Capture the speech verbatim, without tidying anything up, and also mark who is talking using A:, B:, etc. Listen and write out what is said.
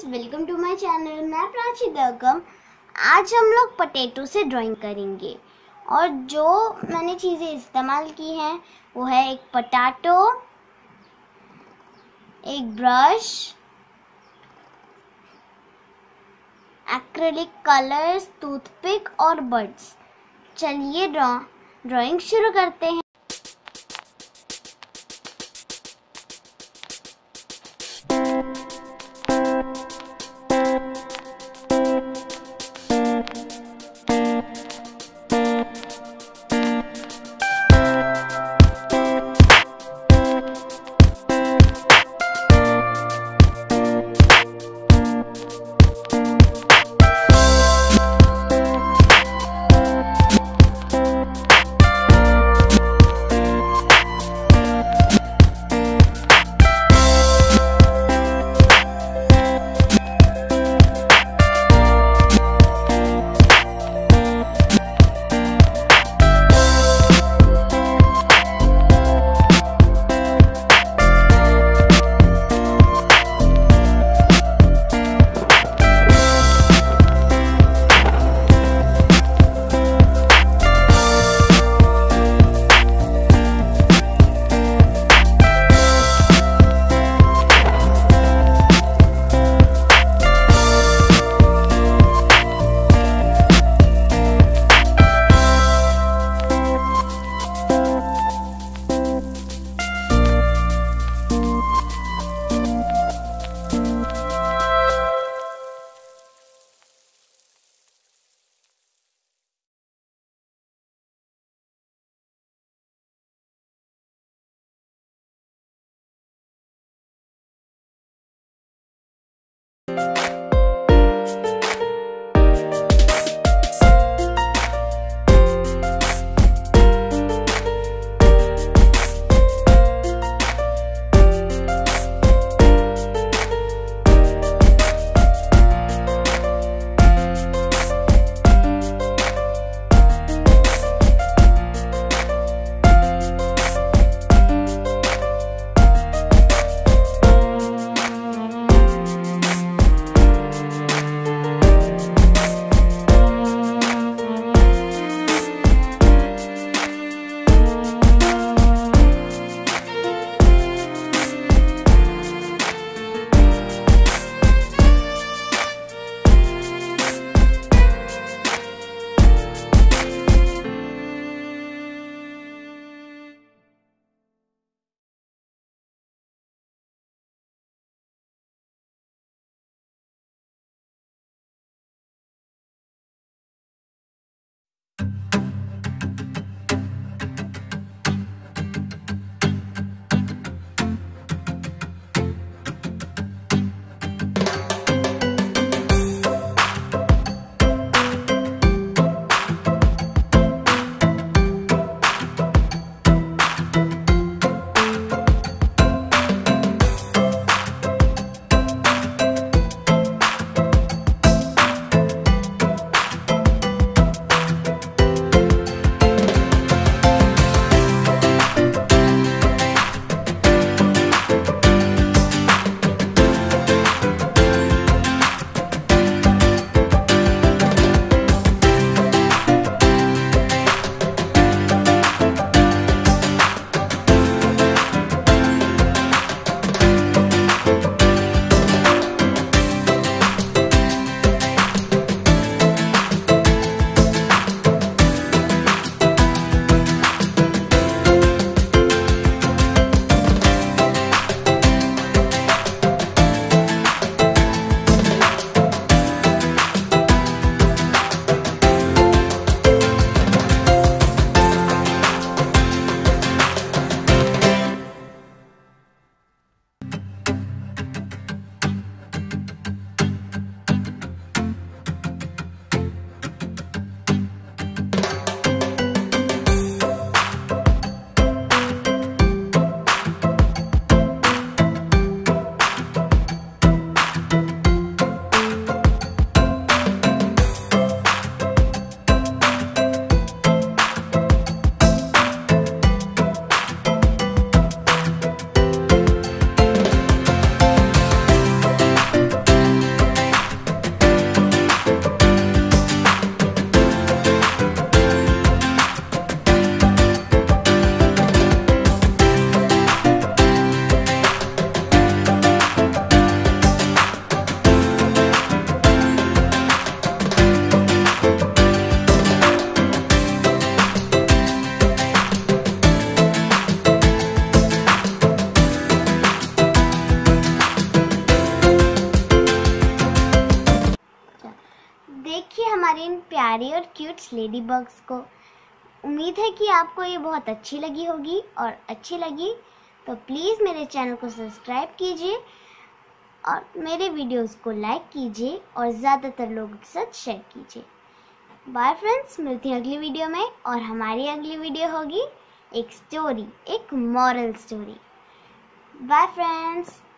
A: Friends, welcome to my channel. मैं प्राची देवगम। आज हम लोग पोटैटो से ड्राइंग करेंगे और जो मैंने चीज़ें इस्तेमाल की हैं वो है एक पोटैटो, एक ब्रश, एक्रिलिक कलर्स, टूथपिक और बड्स। चलिए ड्रॉ ड्राइंग शुरू करते हैं। हमारे इन प्यारे और क्यूट लेडी बग्स को। उम्मीद है कि आपको ये बहुत अच्छी लगी होगी, और अच्छी लगी तो प्लीज़ मेरे चैनल को सब्सक्राइब कीजिए और मेरे वीडियोस को लाइक कीजिए और ज़्यादातर लोगों के साथ शेयर कीजिए। बाय फ्रेंड्स, मिलती हैं अगली वीडियो में, और हमारी अगली वीडियो होगी एक स्टोरी, एक मॉरल स्टोरी। Bye friends.